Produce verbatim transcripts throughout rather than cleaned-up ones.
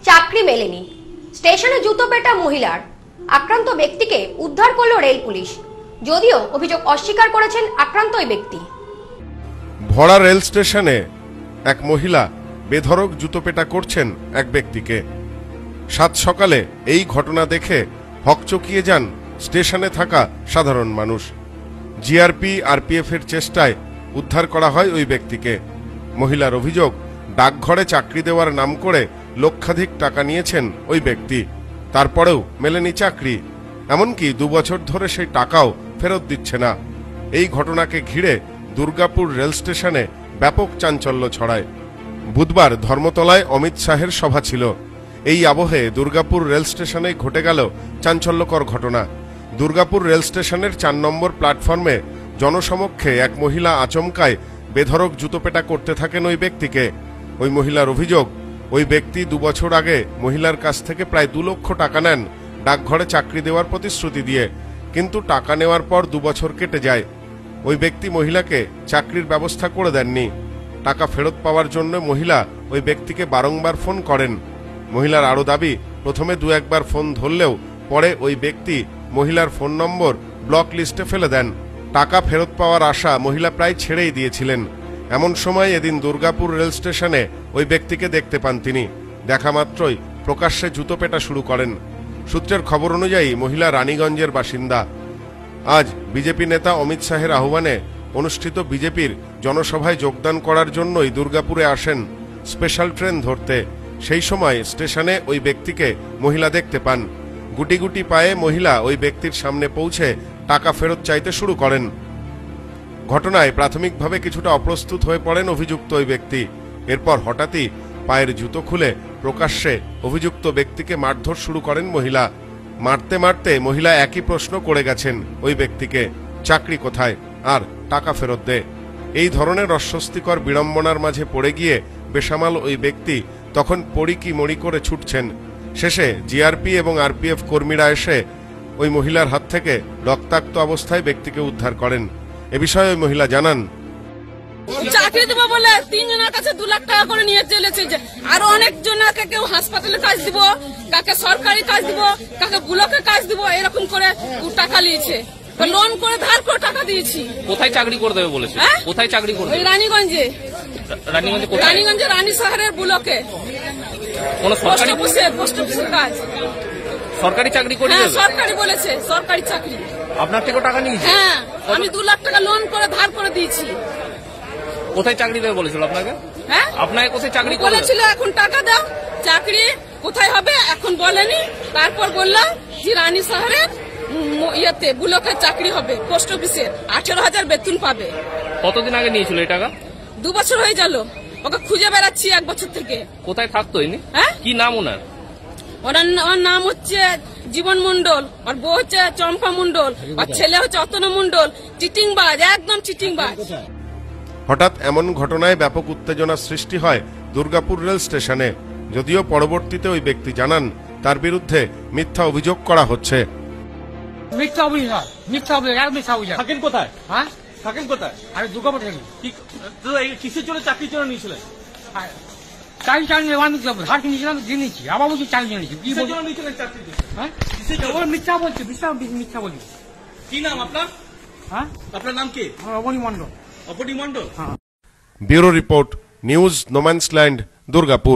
চাকরি মেলেনি, স্টেশনে জুতো পেটা মহিলার। আক্রান্ত ব্যক্তিকে উদ্ধার করল রেল পুলিশ, যদিও অভিযোগ অস্বীকার করেছেন আক্রান্ত ওই ব্যক্তি। ভরা রেল স্টেশনে এক মহিলা বেধড়ক জুতোপেটা করছেন এক ব্যক্তিকে। সাত সকালে এই ঘটনা দেখে হকচকিয়ে যান স্টেশনে থাকা সাধারণ মানুষ। জিআরপি আরপিএফ এর চেষ্টায় উদ্ধার করা হয় ওই ব্যক্তিকে। মহিলার অভিযোগ, ডাকঘরে চাকরি দেওয়ার নাম করে লক্ষাধিক টাকা নিয়েছেন ওই ব্যক্তি, তারপরেও মেলেনি চাকরি। এমনকি দু বছর ধরে সেই টাকাও ফেরত দিচ্ছে না। এই ঘটনাকে ঘিরে দুর্গাপুর রেল স্টেশনে ব্যাপক চাঞ্চল্য ছড়ায়। বুধবার ধর্মতলায় অমিত শাহের সভা ছিল। এই আবহে দুর্গাপুর রেল স্টেশনে ঘটে গেল চাঞ্চল্যকর ঘটনা। দুর্গাপুর রেল স্টেশনের চার নম্বর প্ল্যাটফর্মে জনসমক্ষে এক মহিলা আচমকায় বেধড়ক জুতোপেটা করতে থাকেন ওই ব্যক্তিকে। ওই মহিলার অভিযোগ, ওই ব্যক্তি দু বছর আগে মহিলার কাছ থেকে প্রায় দু লক্ষ টাকা নেন ডাকঘরে চাকরি দেওয়ার প্রতিশ্রুতি দিয়ে, কিন্তু টাকা নেওয়ার পর দু বছর কেটে যায়। ওই ব্যক্তি মহিলাকে চাকরির ব্যবস্থা করে দেননি। টাকা ফেরত পাওয়ার জন্য মহিলা ওই ব্যক্তিকে বারংবার ফোন করেন। মহিলার আরও দাবি, প্রথমে দু একবার ফোন ধরলেও পরে ওই ব্যক্তি মহিলার ফোন নম্বর ব্লক লিস্টে ফেলে দেন। টাকা ফেরত পাওয়ার আশা মহিলা প্রায় ছেড়েই দিয়েছিলেন। এমন সময় এদিন দুর্গাপুর রেল স্টেশনে ওই ব্যক্তিকে দেখতে পান তিনি। দেখা মাত্রই প্রকাশ্যে জুতোপেটা শুরু করেন। সূত্রের খবর অনুযায়ী মহিলা রানীগঞ্জের বাসিন্দা। আজ বিজেপি নেতা অমিত শাহের আহ্বানে অনুষ্ঠিত বিজেপির জনসভায় যোগদান করার জন্যই দুর্গাপুরে আসেন স্পেশাল ট্রেন ধরতে। সেই সময় স্টেশনে ওই ব্যক্তিকে মহিলা দেখতে পান। গুটি গুটি পায়ে মহিলা ওই ব্যক্তির সামনে পৌঁছে টাকা ফেরত চাইতে শুরু করেন। ঘটনায় প্রাথমিকভাবে কিছুটা অপ্রস্তুত হয়ে পড়েন অভিযুক্ত ওই ব্যক্তি। এরপর হঠাৎই পায়ের জুতো খুলে প্রকাশ্যে অভিযুক্ত ব্যক্তিকে মারধর শুরু করেন মহিলা। মারতে মারতে মহিলা একই প্রশ্ন করে গেছেন ওই ব্যক্তিকে, চাকরি কোথায় আর টাকা ফেরত দে। এই ধরনের অস্বস্তিকর বিড়ম্বনার মাঝে পড়ে গিয়ে বেসামাল ওই ব্যক্তি তখন পড়ি কি মরি করে ছুটছেন। শেষে জিআরপি এবং আরপিএফ কর্মীরা এসে ওই মহিলার হাত থেকে রক্তাক্ত অবস্থায় ব্যক্তিকে উদ্ধার করেন। এ বিষয়ে ওই মহিলা জানান, চাকরি দেবো বলে তিনজনের কাছে দু লাখ টাকা করে নিয়ে চলেছে। আরো অনেক জনকে কেউ হাসপাতালে কাজ দিব, কাকে সরকারি কাজ দিব, কাকে ব্লকে কাজ দিব, এরকম করে টাকা নিয়েছে। লোন করে ধার করে টাকা দিয়েছি। কোথায় চাকরি করে দেবে বলেছে? কোথায় চাকরি করবে? রানীগঞ্জে। রানীগঞ্জে কোথায়? রানীগঞ্জে রানী শহরের ব্লকে। কোন সরকারি পোস্ট অফিসের কাজ। সরকারি চাকরি করে দেবে? সরকারি বলেছে, সরকারি চাকরি। আপনার থেকে টাকা নিয়েছে? হ্যাঁ, আমি দু লাখ টাকা লোন করে ধার করে দিয়েছি। কোথায় চাকরি দেবে বলেছিল আপনাকে? হ্যাঁ, আপনাকে কোথায় চাকরি বলেছিল? এখন টাকা দাও, চাকরি কোথায় হবে এখন বলেনি। তারপর বললাম যে রানী শহরের ইয়েতে ব্লকের চাকরি হবে, পোস্ট অফিসে আঠেরো হাজার বেতন পাবে। কতদিন আগে নিয়েছিল এই টাকা? দু বছর হয়ে গেল, ওকে খুঁজে বেড়াচ্ছি এক বছর থেকে। কোথায় থাকতো ইনি? হ্যাঁ, কি নাম ওনার? ওর নাম হচ্ছে জীবন মন্ডল, আর বউ হচ্ছে চম্পা মন্ডল, আর ছেলে হচ্ছে অতনু মন্ডল। চিটিংবাজ, একদম চিটিংবাজ। হঠাৎ এমন ঘটনায় ব্যাপক উত্তেজনা সৃষ্টি হয় দুর্গাপুর রেল স্টেশনে। যদিও পরবর্তীতে ওই ব্যক্তি জানান তার বিরুদ্ধে মিথ্যা অভিযোগ করা হচ্ছে। মিথ্যা অভিযোগ, মিথ্যা অভিযোগ, এক মিথ্যা অভিযোগ। থাকেন কোথায়? হ্যাঁ, থাকেন কোথায়? আমি দুর্গাপুর থাকি। কিসের জন্য চাকরির জন্য নিয়েছিলেন? চাকরি চাকরি নেওয়া মিথ্যা, ধার কিনেছিলাম দিয়ে নিচ্ছি, আবার বলছি চাকরি নিয়েছি। কি কিসের জন্য নিয়েছিলেন চাকরি? হ্যাঁ, ওরা মিথ্যা বলছে, মিথ্যা মিথ্যা বলি। কি নাম আপনার? হ্যাঁ, আপনার নাম কি? Abani Mondal. Abani Mondal. Bureau report, news no man's land, Durgapur.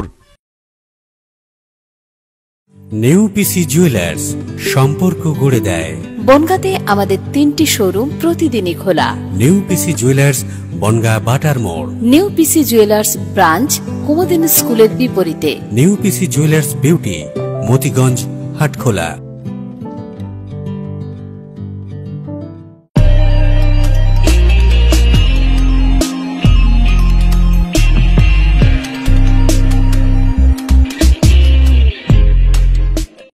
নেউপিসি জুয়েলার্স, সম্পর্ক গড়ে দেয়। বনগাঁতে আমাদের তিনটি শোরুম প্রতিদিনই খোলা। নেউপিসি জুয়েলার্স, বনগাঁ বাটার মোড়। নেউপিসি জুয়েলার্স ব্রাঞ্চ কুমুদিনী স্কুলের বিপরীতে। নেউপিসি জুয়েলার্স বিউটি, মতিগঞ্জ, হাটখোলা।